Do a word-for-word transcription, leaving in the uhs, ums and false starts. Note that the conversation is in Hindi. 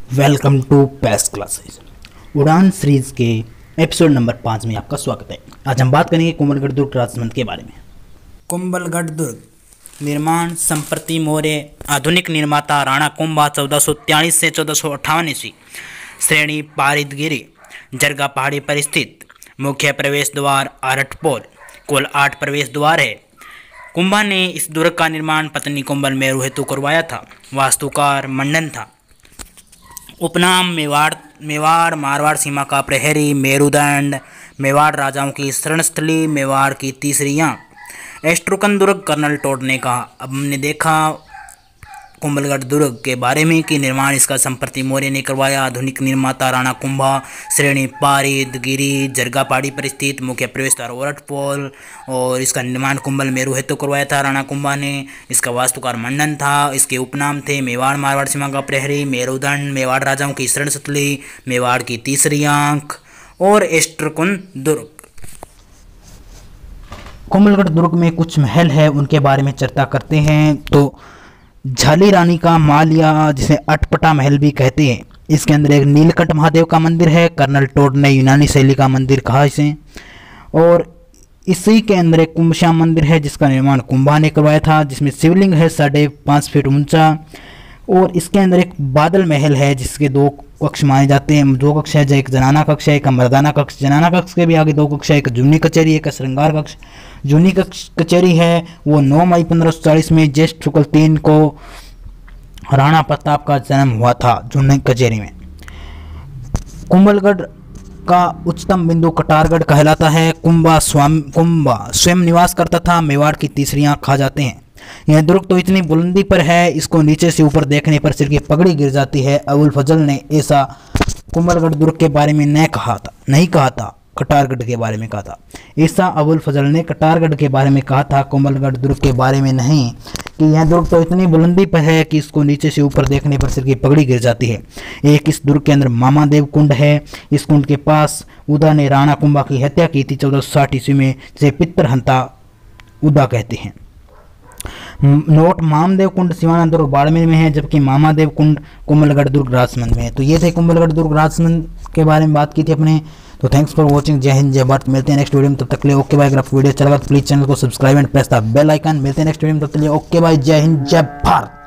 Welcome to Pace classes. Udaan series के एपिसोड नंबर पाँच में आपका स्वागत है। आज हम बात करेंगे कुंभलगढ़ दुर्ग राजमंद के बारे में। कुंभलगढ़ दुर्ग निर्माण संप्रति मौर्य आधुनिक निर्माता राणा कुंभा चौदह सौ तियालीस से चौदह सौ अट्ठावन ईस्वी। श्रेणी पारिदगिरी जरगा पहाड़ी पर स्थित। मुख्य प्रवेश द्वार आरटपोल। कुल आठ प्रवेश द्वार है। कुंभा ने इस दुर्ग का निर्माण पत्नी कुंभल मेरू हेतु करवाया था। वास्तुकार मंडन था। उपनाम मेवाड़ मेवाड़ मारवाड़ सीमा का प्रहरी, मेरुदंड, मेवाड़ राजाओं की शरणस्थली, मेवाड़ की तीसरी आंख। एस्ट्रुकन दुर्ग कर्नल टोड ने कहा। अब हमने देखा कुंभलगढ़ दुर्ग के बारे में कि निर्माण इसका संप्रति मौर्य ने करवाया। आधुनिक निर्माता राणा कुंभा। श्रेणी पारिदगिरी जरगा पहाड़ी पर स्थित। मुख्य प्रवेश द्वार ओरटपोल और इसका निर्माण कुंभल मेरू हेतु करवाया था राणा कुंभा ने। इसका वास्तुकार मंडन था। इसके उपनाम थे मेवाड़ मारवाड़ सीमा का प्रहरी, मेरुदंड, मेवाड़ राजाओं की शरणस्थली, मेवाड़ की तीसरी आंख और एस्ट्रुकन दुर्ग। कुंभलगढ़ दुर्ग में कुछ महल है, उनके बारे में चर्चा करते हैं। तो झाली रानी का माल या जिसे अटपटा महल भी कहते हैं, इसके अंदर एक नीलकंठ महादेव का मंदिर है। कर्नल टोड ने यूनानी शैली का मंदिर कहा इसे। और इसी के अंदर एक कुंभश्याम मंदिर है जिसका निर्माण कुंभा ने करवाया था, जिसमें शिवलिंग है साढ़े पाँच फीट ऊंचा। और इसके अंदर एक बादल महल है जिसके दो कक्ष माने जाते हैं। दो कक्ष है, जो एक जनाना कक्ष है, एक मर्दाना कक्ष। जनाना कक्ष के भी आगे दो कक्ष है, एक जूनी कचहरी, एक श्रृंगार कक्ष। जूनी कचहरी है वो नौ मई पंद्रह सौ चालीस में ज्येष्ठ शुक्ल तीन को राणा प्रताप का जन्म हुआ था जूनी कचहरी में। कुंभलगढ़ का उच्चतम बिंदु कटारगढ़ कहलाता है। कुंभा स्वामी कुंभा स्वयं निवास करता था। मेवाड़ की तीसरी आंख खा जाते हैं। यह दुर्ग तो इतनी बुलंदी पर है, इसको नीचे से ऊपर देखने पर सिर की पगड़ी गिर जाती है। अबुल फजल ने ऐसा कुंभलगढ़ दुर्ग के बारे में नहीं कहा था नहीं कहा था कटारगढ़ के बारे में कहा था। ऐसा अबुल फजल ने कटारगढ़ के बारे में कहा था, कुंभलगढ़ दुर्ग के बारे में नहीं, कि यह दुर्ग तो इतनी बुलंदी पर है कि इसको नीचे से ऊपर देखने पर सिर की पगड़ी गिर जाती है। एक इस दुर्ग के अंदर मामादेव कुंड है। इस कुंड के पास उदा ने राणा कुंभा की हत्या की थी चौदह सौ साठ ईस्वी में, जिसे पितृहंता उदा कहते हैं। नोट मामदेव कुंड सिवाना दुर्ग बाड़मेर में है, जबकि मामादेव कुंड कुंभलगढ़ दुर्ग राजमंद में है। तो ये थे कुंभलगढ़ दुर्ग राजमंद के बारे में बात की थी अपने। तो थैंक्स फॉर वॉचिंग। जय हिंद जय भारत। मिलते हैं नेक्स्ट वीडियो में, तब तक के लिए ओके बाय। अगर आपको वीडियो अच्छा लगा तो प्लीज चैनल को subscribe and press the bell icon. मिलते हैं नेक्स्ट वीडियो में, तब तक के लिए ओके बाय। जय हिंद जय भारत।